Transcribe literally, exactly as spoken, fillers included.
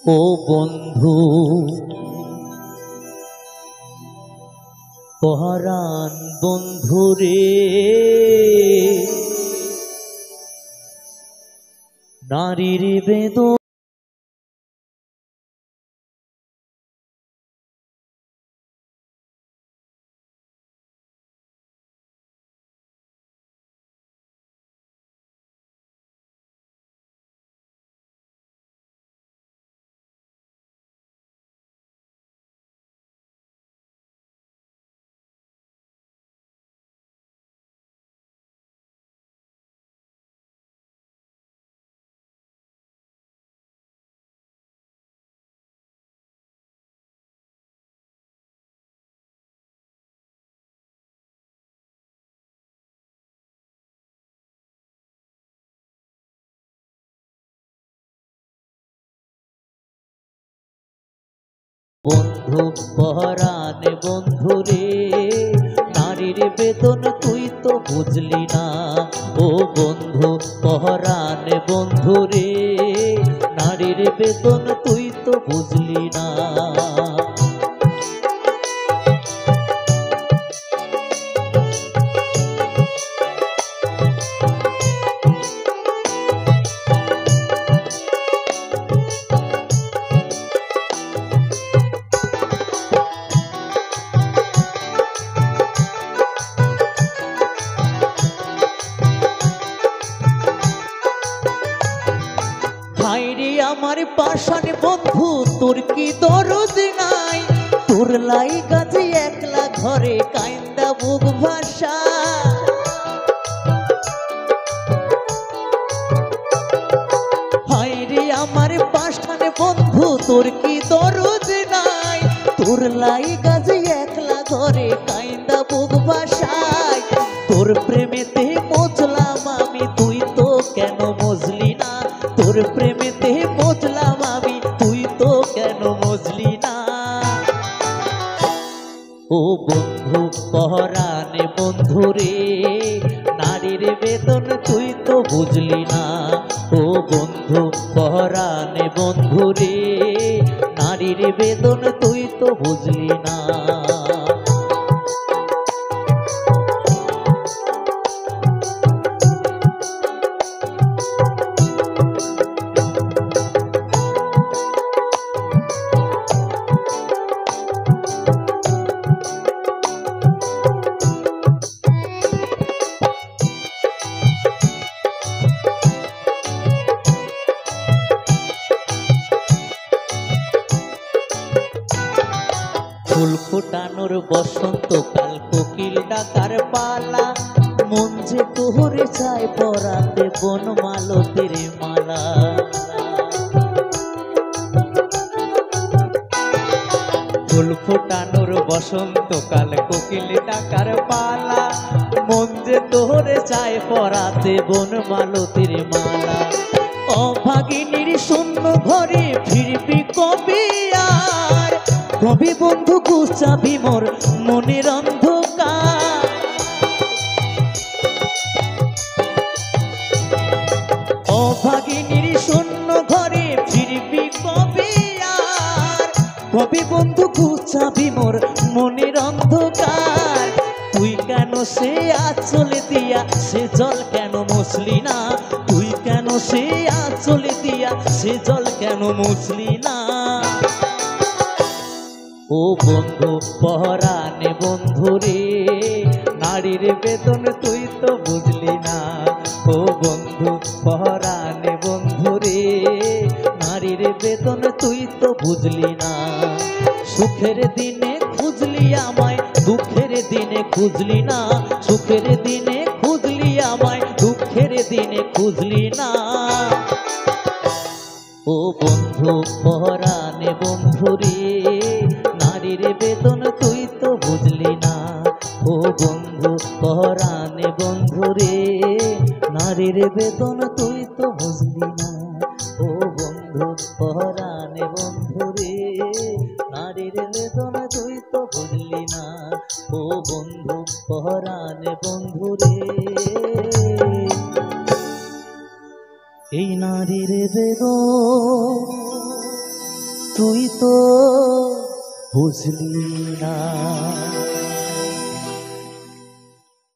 ও বন্ধু পরাণ বন্ধুরে নারীর বেদনা বন্ধু পরাণ বন্ধুরে নারীর বেদন তুই তো বুঝলি না। ও বন্ধু পরাণ বন্ধুরে নারীর বেদন তুই তো বুঝলি না। আমার পাশান বন্ধু তোর কি দরদ নাই, তোর লাই গাছে একলা ঘরে কাইন্দা বুক ভাষা। হায়রে আমার পাশান বন্ধু তোর কি দরদ নাই, তোর লাই গাছে একলা ঘরে কাইন্দা বুক ভাষায়। তোর প্রেমেতে মজলাম আমি তুই তো কেন মজলি না, তোর প্রেমেতে মজলাম আমি তুই তো কেন মজলি না। ও বন্ধু পরাণ বন্ধুরে নারীর বেদন তুই তো বুঝলি না। ও বন্ধু পরাণ বন্ধুরে নারীর বেদন তুই তো বুঝলি না। ফুল ফোটানোর বসন্তকাল কোকিল ডাকার পালা, মন যে তোহরে চায় পরাতে বন মালতীর মালা। ফুল ফোটানোর বসন্তকাল কোকিল ডাকার পালা, মন যে তোহরে চায় পরাতে বন মালতীর মালা। অভাগিনীর শূন্য ঘরে ফিরবি কবে আর, কবি বন্ধু গুছাবি মোর মনের অন্ধকার। অভাগিনীর শূন্য ঘরে ফিরবি কবে আর, কবি বন্ধু গুছাবি মোর মনের অন্ধকার। তুই কেন সে আঁচলে দিয়া সে জল কেন মুছলি না, তুই কেন সে আঁচলে দিয়া সে জল কেন মুছলি না। ও বন্ধু পরাণ বন্ধুরে নারীর বেদন তুই তো বুঝলি না। ও বন্ধু পরাণ বন্ধুরে নারীর বেদন তুই তো বুঝলি না। সুখের দিনে খুঁজলি আমায় দুঃখের দিনে খুঁজলি না, সুখের দিনে খুঁজলি আমায় দুঃখের দিনে খুঁজলি না। ও বন্ধু পরাণ বন্ধুরে নারীর বেদন তুই তো বুঝলি না। ও বন্ধু পরাণ বন্ধুরে নারীর বেদন তুই তো বুঝলি না। ও বন্ধু পরাণ বন্ধুরে নারীর বেদন তুই তো বুঝলি না। ও বন্ধু পরাণ বন্ধুরে এই নারীর বেদন তুই তো বুঝলি না।